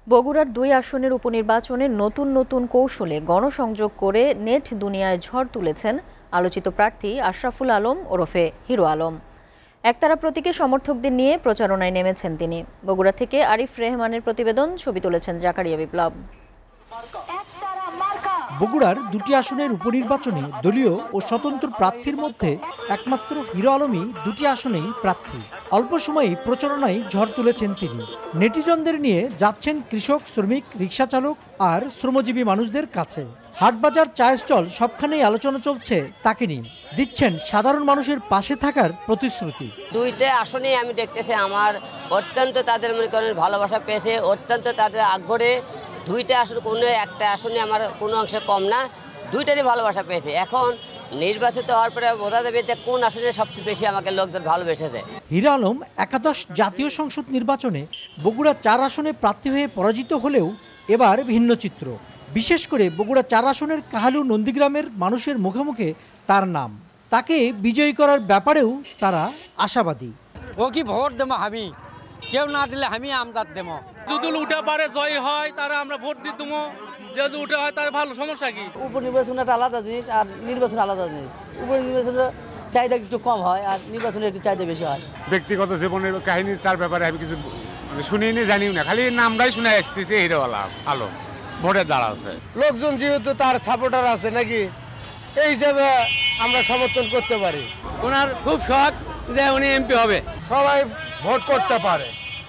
বগুড়ার ২ আসনের উপনির্বাচনে নতুন নতুন কৌশলে গণসংযোগ করে নেট দুনিয়ায় ঝড় তুলেছেন আলোচিত প্রার্থী আশরাফুল আলম ওরফে হিরো আলম। একতারা প্রতীকে সমর্থকদের নিয়ে প্রচারণায় নেমেছেন তিনি। বগুড়া থেকে আরিফ রেহমানের প্রতিবেদন, ছবি তুলেছেন জাকারিয়া বিপ্লব। বগুড়ার ২টি আসনের উপনির্বাচনে দলীয় ও স্বতন্ত্র প্রার্থীর মধ্যে একমাত্র হিরো আলমই ২টি আসনেই প্রার্থী। অল্প সময়েই প্রচারণায় ঝড় তুলেছেন তিনি। নেটিজনদের নিয়ে যাচ্ছেন কৃষক, শ্রমিক, রিকশা চালক আর শ্রমজীবী মানুষদের কাছে। হাটবাজার, চায়ের স্টল সবখানেই আলোচনা চলছে তাকে নিয়ে। দিচ্ছেন সাধারণ মানুষের পাশে থাকার প্রতিশ্রুতি। ২টা আসনেই আমি দেখতেছি আমার অত্যন্ত তাদের মনে করেন ভালোবাসা পেয়েছে, অত্যন্ত তাদের আগ্রহে। ২টা আসন কোনো একটা আসনে আমার কোনো অংশে কম না, ২টারই ভালোবাসা পেয়েছে। এখন নির্বাচিত হওয়ার পরে বোঝা যাবে যে কোন আসনে সবচেয়ে বেশি আমাকে লোকজন ভালোবেসেছে। হিরো আলম একাদশ জাতীয় সংসদ নির্বাচনে বগুড়া ৪ আসনে প্রার্থী হয়ে পরাজিত হলেও এবার ভিন্ন চিত্র। বিশেষ করে বগুড়া ৪ আসনের কাহালু নন্দীগ্রামের মানুষের মুখে মুখে তার নাম। তাকে বিজয়ী করার ব্যাপারেও তারা আশাবাদী। ও কি ভোট দেবো আমি, কেউ না দিলে আমি আমদার দেবো। যদি উঠে পারে জয় হয় তারা আমরা ভোট দিয়ে দেবো, যদি উঠে হয় তার ভালো, সমস্যা কি? উপনির্বাচন একটা আলাদা জিনিস আর নির্বাচন আলাদা জিনিস। উপনির্বাচনের চাহিদা একটু কম হয় আর নির্বাচনের একটু চাহিদা বেশি হয়। ব্যক্তিগত জীবনের কাহিনী তার ব্যাপারে আমি কিছু শুনিনি, জানিও না, খালি নামটাই শুনে আসতেছে হিরো আলম ভোটের দ্বারা আছে। লোকজন যেহেতু তার সাপোর্টার আছে নাকি, এই হিসাবে আমরা সমর্থন করতে পারি। ওনার খুব শখ যে উনি এমপি হবে, সবাই ভোট করতে পারে,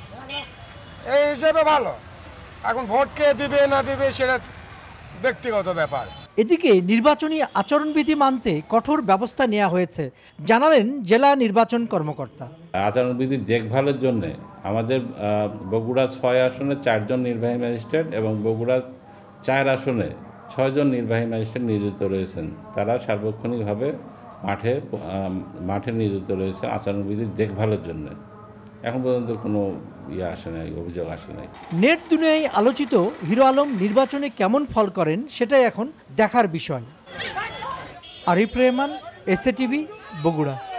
এই হিসাবে ভালো। এখন ভোট কে দিবে না দিবে সেটা ব্যক্তিগত ব্যাপার। এদিকে নির্বাচনী আচরণবিধি মানতে কঠোর ব্যবস্থা নেওয়া হয়েছে, জানালেন জেলা নির্বাচন কর্মকর্তা। আচরণবিধি দেখভালের জন্য আমাদের বগুড়া ৬ আসনে ৪ জন নির্বাহী ম্যাজিস্ট্রেট এবং বগুড়া ৪ আসনে ৬ জন নির্বাহী ম্যাজিস্ট্রেট নিয়োজিত রয়েছেন। তারা সার্বক্ষণিকভাবে মাঠে নিয়োজিত রয়েছেন আচরণবিধি দেখভালের জন্য। এখন পর্যন্ত কোনো আসে নাই, অভিযোগ আসে নাই। নেট দুনিয়ায় আলোচিত হিরো আলম নির্বাচনে কেমন ফল করেন সেটাই এখন দেখার বিষয়। Arif Rehman, SA TV, Bogura.